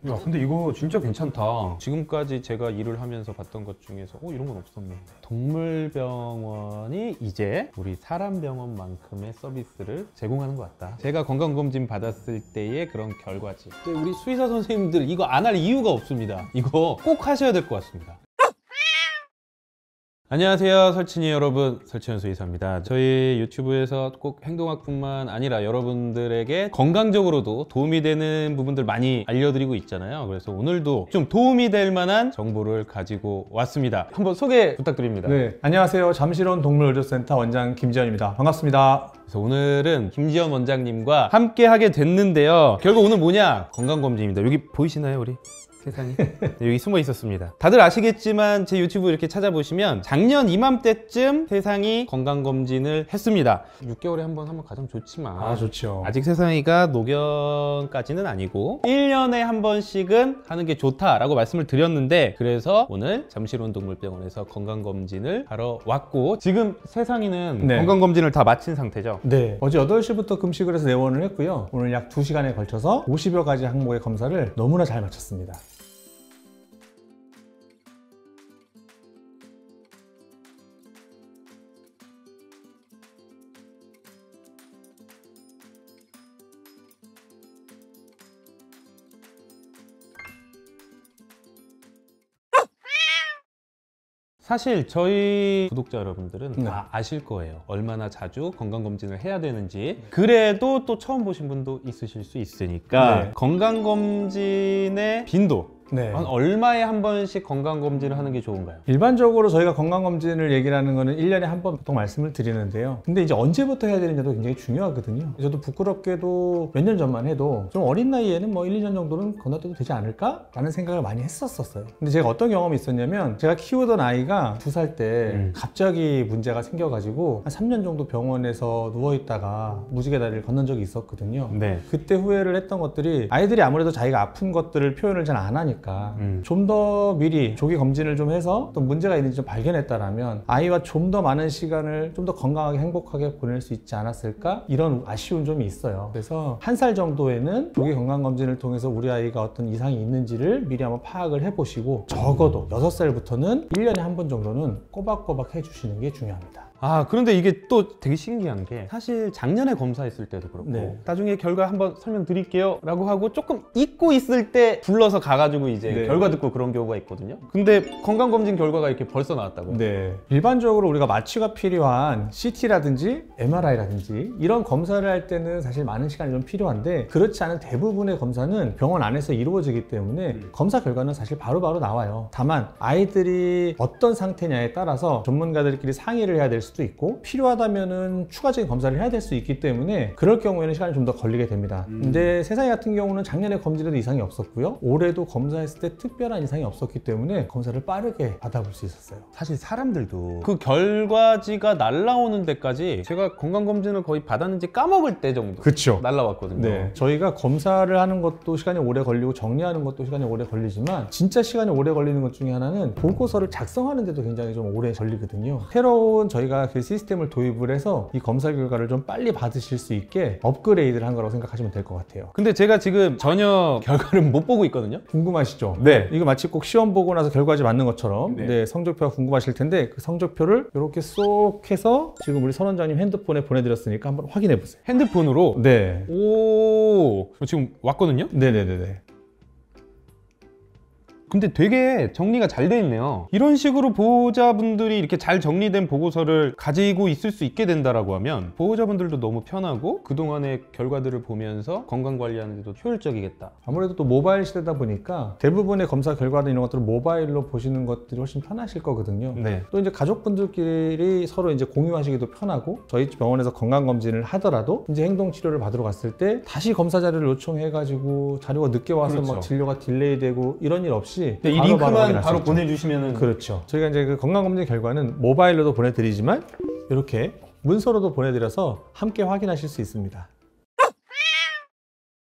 야, 근데 이거 진짜 괜찮다. 지금까지 제가 일을 하면서 봤던 것 중에서 이런 건 없었네. 동물병원이 이제 우리 사람병원만큼의 서비스를 제공하는 것 같다. 제가 건강검진 받았을 때의 그런 결과지. 근데 우리 수의사 선생님들 이거 안 할 이유가 없습니다. 이거 꼭 하셔야 될 것 같습니다. 안녕하세요, 설친이 여러분, 설치현 수의사입니다. 저희 유튜브에서 꼭 행동학뿐만 아니라 여러분들에게 건강적으로도 도움이 되는 부분들 많이 알려드리고 있잖아요. 그래서 오늘도 좀 도움이 될 만한 정보를 가지고 왔습니다. 한번 소개 부탁드립니다. 네, 안녕하세요. 잠실원 동물의료센터 원장 김지현입니다. 반갑습니다. 그래서 오늘은 김지현 원장님과 함께 하게 됐는데요. 결국 오늘 뭐냐? 건강검진입니다. 여기 보이시나요, 우리? 세상에. 여기 숨어 있었습니다. 다들 아시겠지만 제 유튜브 이렇게 찾아보시면 작년 이맘때쯤 세상이 건강검진을 했습니다. 6개월에 한 번 하면 가장 좋지만 좋죠. 아직 세상이가 노견까지는 아니고 1년에 한 번씩은 하는 게 좋다라고 말씀을 드렸는데, 그래서 오늘 잠실원 동물병원에서 건강검진을 하러 왔고, 지금 세상이는 네. 건강검진을 다 마친 상태죠? 네, 어제 8시부터 금식을 해서 내원을 했고요. 오늘 약 2시간에 걸쳐서 50여 가지 항목의 검사를 너무나 잘 마쳤습니다. 사실 저희 구독자 여러분들은 네. 다 아실 거예요. 얼마나 자주 건강검진을 해야 되는지. 그래도 또 처음 보신 분도 있으실 수 있으니까 네. 건강검진의 빈도, 네. 한 얼마에 한 번씩 건강검진을 하는 게 좋은가요? 일반적으로 저희가 건강검진을 얘기를 하는 거는 1년에 한 번 보통 말씀을 드리는데요. 근데 이제 언제부터 해야 되느냐도 굉장히 중요하거든요. 저도 부끄럽게도 몇 년 전만 해도 좀 어린 나이에는 뭐 1, 2년 정도는 건너뛰어도 되지 않을까? 라는 생각을 많이 했었어요. 근데 제가 어떤 경험이 있었냐면, 제가 키우던 아이가 2살 때 갑자기 문제가 생겨가지고 한 3년 정도 병원에서 누워있다가 무지개 다리를 건넌 적이 있었거든요. 네. 그때 후회를 했던 것들이, 아이들이 아무래도 자기가 아픈 것들을 표현을 잘 안 하니까 좀 더 미리 조기 검진을 좀 해서 또 문제가 있는지 좀 발견했다라면 아이와 좀 더 많은 시간을 좀 더 건강하게 행복하게 보낼 수 있지 않았을까, 이런 아쉬운 점이 있어요. 그래서 1살 정도에는 조기 건강검진을 통해서 우리 아이가 어떤 이상이 있는지를 미리 한번 파악을 해보시고, 적어도 6살부터는 1년에 한 번 정도는 꼬박꼬박 해주시는 게 중요합니다. 그런데 이게 또 되게 신기한 게, 사실 작년에 검사했을 때도 그렇고 네. 나중에 결과 한번 설명드릴게요 라고 하고 조금 잊고 있을 때 불러서 가가지고 이제 네. 결과 듣고 그런 경우가 있거든요. 근데 건강검진 결과가 이렇게 벌써 나왔다고요? 네. 일반적으로 우리가 마취가 필요한 CT라든지 MRI라든지 이런 검사를 할 때는 사실 많은 시간이 좀 필요한데, 그렇지 않은 대부분의 검사는 병원 안에서 이루어지기 때문에 검사 결과는 사실 바로바로 나와요. 다만 아이들이 어떤 상태냐에 따라서 전문가들끼리 상의를 해야 될 수도 있고, 필요하다면은 추가적인 검사를 해야 될 수 있기 때문에 그럴 경우에는 시간이 좀 더 걸리게 됩니다. 근데 세상이 같은 경우는 작년에 검진에도 이상이 없었고요, 올해도 검사했을 때 특별한 이상이 없었기 때문에 검사를 빠르게 받아볼 수 있었어요. 사실 사람들도 그 결과지가 날라오는 데까지, 제가 건강검진을 거의 받았는지 까먹을 때 정도 그쵸. 날라왔거든요. 네, 저희가 검사를 하는 것도 시간이 오래 걸리고 정리하는 것도 시간이 오래 걸리지만, 진짜 시간이 오래 걸리는 것 중에 하나는 보고서를 작성하는 데도 굉장히 좀 오래 걸리거든요. 새로운 저희가 그 시스템을 도입을 해서 이 검사 결과를 좀 빨리 받으실 수 있게 업그레이드를 한 거라고 생각하시면 될 것 같아요. 근데 제가 지금 전혀 결과를 못 보고 있거든요. 궁금하시죠? 네. 이거 마치 꼭 시험 보고 나서 결과지 맞는 것처럼 네. 네, 성적표가 궁금하실 텐데, 그 성적표를 이렇게 쏙 해서 지금 우리 선 원장님 핸드폰에 보내드렸으니까 한번 확인해 보세요. 핸드폰으로? 네. 오, 지금 왔거든요? 네네네네. 근데 되게 정리가 잘 돼 있네요. 이런 식으로 보호자분들이 이렇게 잘 정리된 보고서를 가지고 있을 수 있게 된다라고 하면 보호자분들도 너무 편하고 그동안의 결과들을 보면서 건강관리하는 데도 효율적이겠다. 아무래도 또 모바일 시대다 보니까 대부분의 검사 결과나 이런 것들을 모바일로 보시는 것들이 훨씬 편하실 거거든요. 네. 또 이제 가족분들끼리 서로 이제 공유하시기도 편하고, 저희 병원에서 건강검진을 하더라도 이제 행동치료를 받으러 갔을 때 다시 검사 자료를 요청해가지고 자료가 늦게 와서 그렇죠. 막 진료가 딜레이되고 이런 일 없이 이 링크만 바로 보내주시면은. 그렇죠. 저희가 이제 그 건강검진 결과는 모바일로도 보내드리지만 이렇게 문서로도 보내드려서 함께 확인하실 수 있습니다.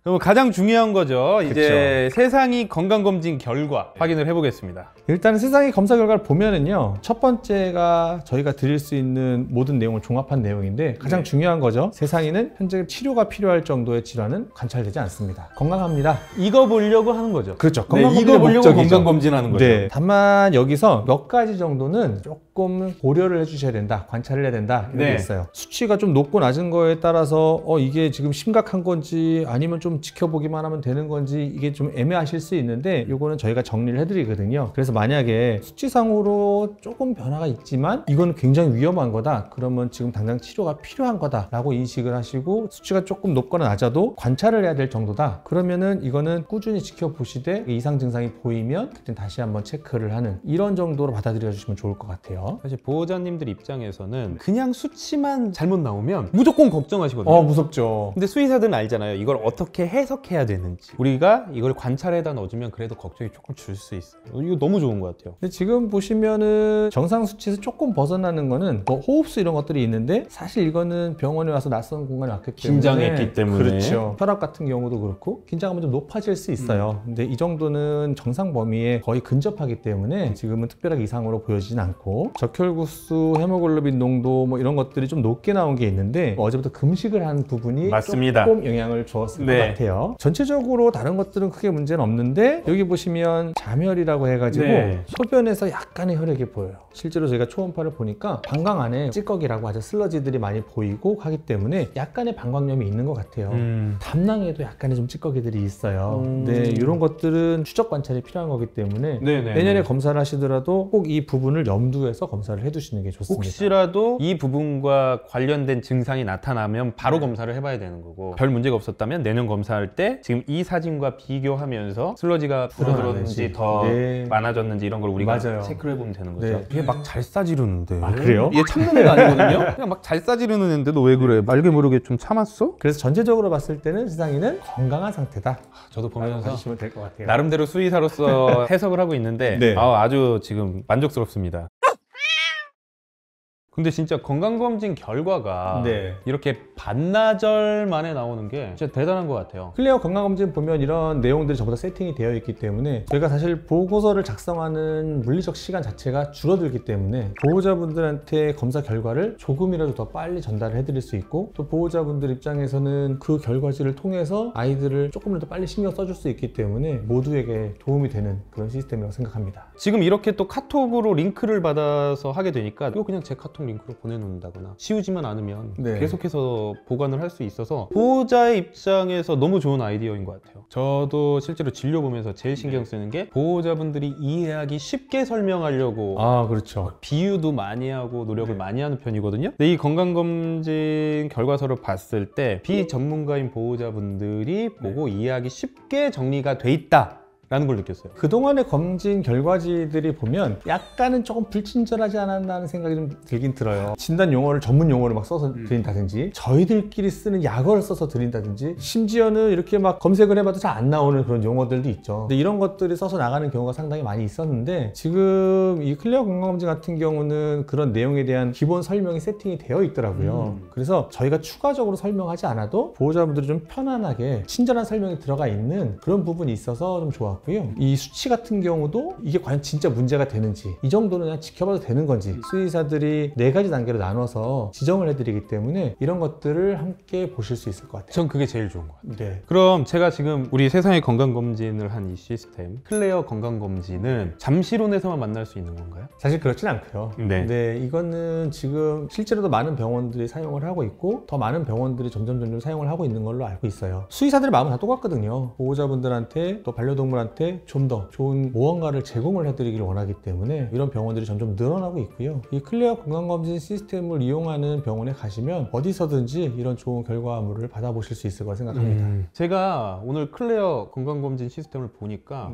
그럼 가장 중요한 거죠. 이제 세상이 건강검진 결과 확인을 해보겠습니다. 일단은 세상의 검사 결과를 보면은요, 첫 번째가 저희가 드릴 수 있는 모든 내용을 종합한 내용인데 가장 중요한 거죠. 세상에는 현재 치료가 필요할 정도의 질환은 관찰되지 않습니다. 건강합니다. 이거 보려고 하는 거죠. 그렇죠. 네, 건강검진의 이거 보려고 목적이죠. 건강검진하는 거죠. 네. 다만 여기서 몇 가지 정도는 조금 고려를 해주셔야 된다, 관찰을 해야 된다 이런 게 있어요. 수치가 좀 높고 낮은 거에 따라서 이게 지금 심각한 건지 아니면 좀 지켜보기만 하면 되는 건지 이게 좀 애매하실 수 있는데 이거는 저희가 정리를 해드리거든요. 그래서 만약에 수치상으로 조금 변화가 있지만 이건 굉장히 위험한 거다, 그러면 지금 당장 치료가 필요한 거다라고 인식을 하시고, 수치가 조금 높거나 낮아도 관찰을 해야 될 정도다, 그러면은 이거는 꾸준히 지켜보시되 이상 증상이 보이면 그때 다시 한번 체크를 하는 이런 정도로 받아들여 주시면 좋을 것 같아요. 사실 보호자님들 입장에서는 그냥 수치만 잘못 나오면 무조건 걱정하시거든요. 무섭죠. 근데 수의사들은 알잖아요. 이걸 어떻게 해석해야 되는지. 우리가 이걸 관찰에다 넣어주면 그래도 걱정이 조금 줄 수 있어요. 이거 너무 좋은 것 같아요. 근데 지금 보시면은 정상 수치에서 조금 벗어나는 거는 뭐 호흡수 이런 것들이 있는데, 사실 이거는 병원에 와서 낯선 공간에 왔기 때문에 긴장했기 때문에. 그렇죠. 혈압 같은 경우도 그렇고 긴장하면 좀 높아질 수 있어요. 근데 이 정도는 정상 범위에 거의 근접하기 때문에 지금은 특별하게 이상으로 보여지진 않고, 적혈구수, 헤모글로빈 농도 뭐 이런 것들이 좀 높게 나온 게 있는데 어제부터 금식을 한 부분이 맞습니다. 조금 영향을 주었을 것 같아요. 전체적으로 다른 것들은 크게 문제는 없는데 여기 보시면 자멸이라고 해가지고 소변에서 약간의 혈액이 보여요. 실제로 저희가 초음파를 보니까 방광 안에 찌꺼기라고 하죠. 슬러지들이 많이 보이고 하기 때문에 약간의 방광염이 있는 것 같아요. 담낭에도 약간의 좀 찌꺼기들이 있어요. 네, 이런 것들은 추적 관찰이 필요한 거기 때문에 내년에 검사를 하시더라도 꼭 이 부분을 염두에서 검사를 해두시는 게 좋습니다. 혹시라도 이 부분과 관련된 증상이 나타나면 바로 검사를 해봐야 되는 거고, 별 문제가 없었다면 내년 검사할 때 지금 이 사진과 비교하면서 슬러지가 줄어들었는지 더 많아졌는지 이런 걸 우리가 체크를 해보면 되는 거죠. 이게 막 잘 싸지르는데. 그래요? 얘 참는 애가 아니거든요? 그냥 막 잘 싸지르는 애인데 너 왜 그래? 알게 모르게 좀 참았어? 그래서 전체적으로 봤을 때는 세상에는 건강한 상태다. 저도 보면서 하시면 될 것 같아요. 나름대로 수의사로서 해석을 하고 있는데 아주 지금 만족스럽습니다. 근데 진짜 건강검진 결과가 이렇게 반나절 만에 나오는 게 진짜 대단한 것 같아요. 클리어 건강검진 보면 이런 내용들이 전부 다 세팅이 되어 있기 때문에 저희가 사실 보고서를 작성하는 물리적 시간 자체가 줄어들기 때문에 보호자분들한테 검사 결과를 조금이라도 더 빨리 전달을 해드릴 수 있고, 또 보호자분들 입장에서는 그 결과지를 통해서 아이들을 조금이라도 빨리 신경 써줄 수 있기 때문에 모두에게 도움이 되는 그런 시스템이라고 생각합니다. 지금 이렇게 또 카톡으로 링크를 받아서 하게 되니까 이거 그냥 제 카톡 링크로 보내놓는다거나 지우지만 않으면 계속해서 보관을 할 수 있어서 보호자의 입장에서 너무 좋은 아이디어인 것 같아요. 저도 실제로 진료 보면서 제일 신경 쓰는 게 보호자분들이 이해하기 쉽게 설명하려고 그렇죠. 비유도 많이 하고 노력을 많이 하는 편이거든요. 근데 이 건강검진 결과서를 봤을 때 비전문가인 보호자분들이 보고 이해하기 쉽게 정리가 돼 있다 라는 걸 느꼈어요. 그동안의 검진 결과지들이 보면 약간은 조금 불친절하지 않았나 하는 생각이 좀 들긴 들어요. 진단 용어를 전문 용어를 막 써서 드린다든지, 저희들끼리 쓰는 약어를 써서 드린다든지, 심지어는 이렇게 막 검색을 해봐도 잘 안 나오는 그런 용어들도 있죠. 근데 이런 것들이 써서 나가는 경우가 상당히 많이 있었는데, 지금 이 클리어 건강검진 같은 경우는 그런 내용에 대한 기본 설명이 세팅이 되어 있더라고요. 그래서 저희가 추가적으로 설명하지 않아도 보호자분들이 좀 편안하게 친절한 설명이 들어가 있는 그런 부분이 있어서 좀 좋았고, 이 수치 같은 경우도 이게 과연 진짜 문제가 되는지, 이 정도는 그냥 지켜봐도 되는 건지 수의사들이 4가지 단계로 나눠서 지정을 해드리기 때문에 이런 것들을 함께 보실 수 있을 것 같아요. 전 그게 제일 좋은 것 같아요. 그럼 제가 지금 우리 세상의 건강검진을 한 이 시스템 클레어 건강검진은 잠실원에서만 만날 수 있는 건가요? 사실 그렇진 않고요. 근데 이거는 지금 실제로도 많은 병원들이 사용을 하고 있고, 더 많은 병원들이 점점 사용을 하고 있는 걸로 알고 있어요. 수의사들의 마음은 다 똑같거든요. 보호자분들한테 또 반려동물한테 좀 더 좋은 무언가를 제공을 해드리기를 원하기 때문에 이런 병원들이 점점 늘어나고 있고요. 이 클리어 건강검진 시스템을 이용하는 병원에 가시면 어디서든지 이런 좋은 결과물을 받아보실 수 있을 거라 생각합니다. 제가 오늘 클레어 건강검진 시스템을 보니까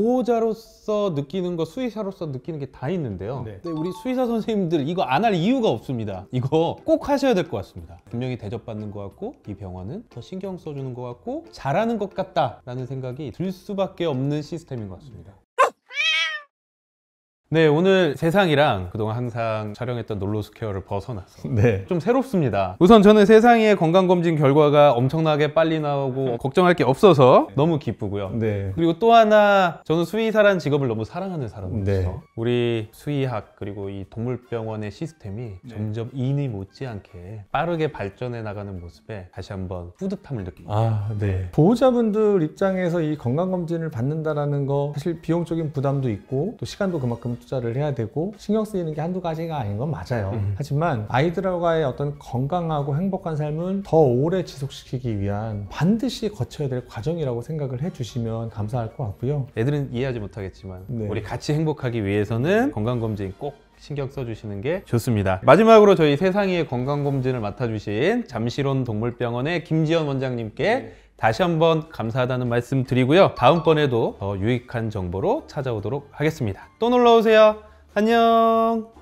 보호자로서 느끼는 거, 수의사로서 느끼는 게 다 있는데요. 근데 우리 수의사 선생님들 이거 안 할 이유가 없습니다. 이거 꼭 하셔야 될 것 같습니다. 분명히 대접받는 것 같고, 이 병원은 더 신경 써주는 것 같고, 잘하는 것 같다라는 생각이 들 수밖에 없는 시스템인 것 같습니다. 네, 오늘 세상이랑 그동안 항상 촬영했던 놀로스케어를 벗어나서 네. 좀 새롭습니다. 우선 저는 세상의 건강검진 결과가 엄청나게 빨리 나오고 걱정할 게 없어서 너무 기쁘고요. 네. 그리고 또 하나 저는 수의사라는 직업을 너무 사랑하는 사람으로서 네. 우리 수의학 그리고 이 동물병원의 시스템이 점점 인이 못지않게 빠르게 발전해 나가는 모습에 다시 한번 뿌듯함을 느낍니다. 아, 네. 보호자분들 입장에서 이 건강검진을 받는다라는 거 사실 비용적인 부담도 있고 또 시간도 그만큼 투자를 해야 되고 신경 쓰이는 게 한두 가지가 아닌 건 맞아요. 하지만 아이들과의 어떤 건강하고 행복한 삶을 더 오래 지속시키기 위한 반드시 거쳐야 될 과정이라고 생각을 해주시면 감사할 것 같고요. 애들은 이해하지 못하겠지만 네. 우리 같이 행복하기 위해서는 건강검진 꼭 신경 써주시는 게 좋습니다. 마지막으로 저희 세상의 건강검진을 맡아주신 잠실원 동물병원의 김지연 원장님께 다시 한번 감사하다는 말씀 드리고요. 다음번에도 더 유익한 정보로 찾아오도록 하겠습니다. 또 놀러오세요. 안녕.